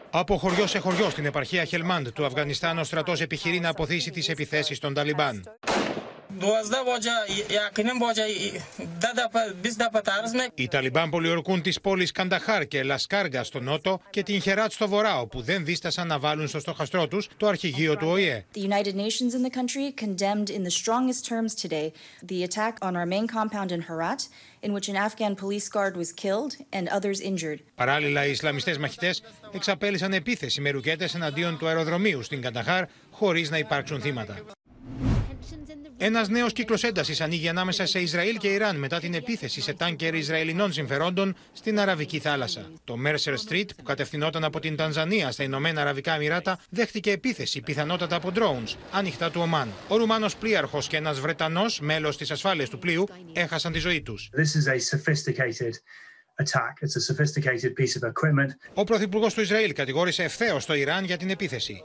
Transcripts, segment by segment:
Από χωριό σε χωριό στην επαρχία Χελμάντ του Αφγανιστάν, ο στρατός επιχειρεί να αποθήσει τις επιθέσεις των Ταλιμπάν. Οι Ταλιμπάν πολιορκούν τις πόλεις Κανταχάρ και Λασκάργα στο νότο και την Χεράτ στο βορρά, όπου δεν δίστασαν να βάλουν στο στοχαστρό τους το αρχηγείο του ΟΗΕ. The United Nations in the country condemned in the strongest terms today the attack on our main compound in Herat, in which an Afghan police guard was killed and others injured. Παράλληλα, οι Ισλαμιστές μαχητές εξαπέλυσαν επίθεση με ρουκέτες εναντίον του αεροδρομίου στην Κανταχάρ, χωρίς να υπάρξουν θύματα. Ένας νέος κύκλος έντασης ανοίγει ανάμεσα σε Ισραήλ και Ιράν μετά την επίθεση σε τάνκερ Ισραηλινών συμφερόντων στην Αραβική θάλασσα. Το Mercer Street, που κατευθυνόταν από την Τανζανία στα Ηνωμένα Αραβικά Εμιράτα, δέχτηκε επίθεση, πιθανότατα από drones, ανοιχτά του Ομάν. Ο Ρουμάνος πλοίαρχος και ένας Βρετανός, μέλος της ασφάλειας του πλοίου, έχασαν τη ζωή τους. Ο πρωθυπουργός του Ισραήλ κατηγόρησε ευθέως το Ιράν για την επίθεση.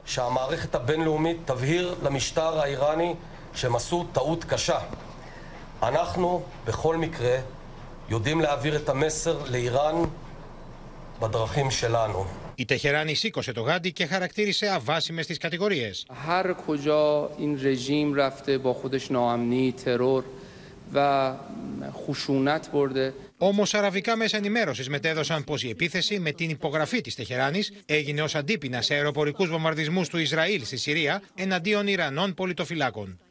שהם עשו טעות קשה. אנחנו בכל מקרה יודעים להעביר את המסר לאיראן בדרכים שלנו. Η Τεχεράνη σήκωσε το γάντι και χαρακτήρισε αβάσιμες τις κατηγορίες. هر کجا این رژیم رفته با خودش ناامنی، ترور و خشونت برده. Όμως αραβικά μέσα ενημέρωσης μετέδωσαν πως η επίθεση με την υπογραφή της Τεχεράνης έγινε ως αντίπεινα σε αεροπορικούς βομβαρδισμούς του Ισραήλ στη Συρία εναντίον Ιρανών πολιτοφυλάκων.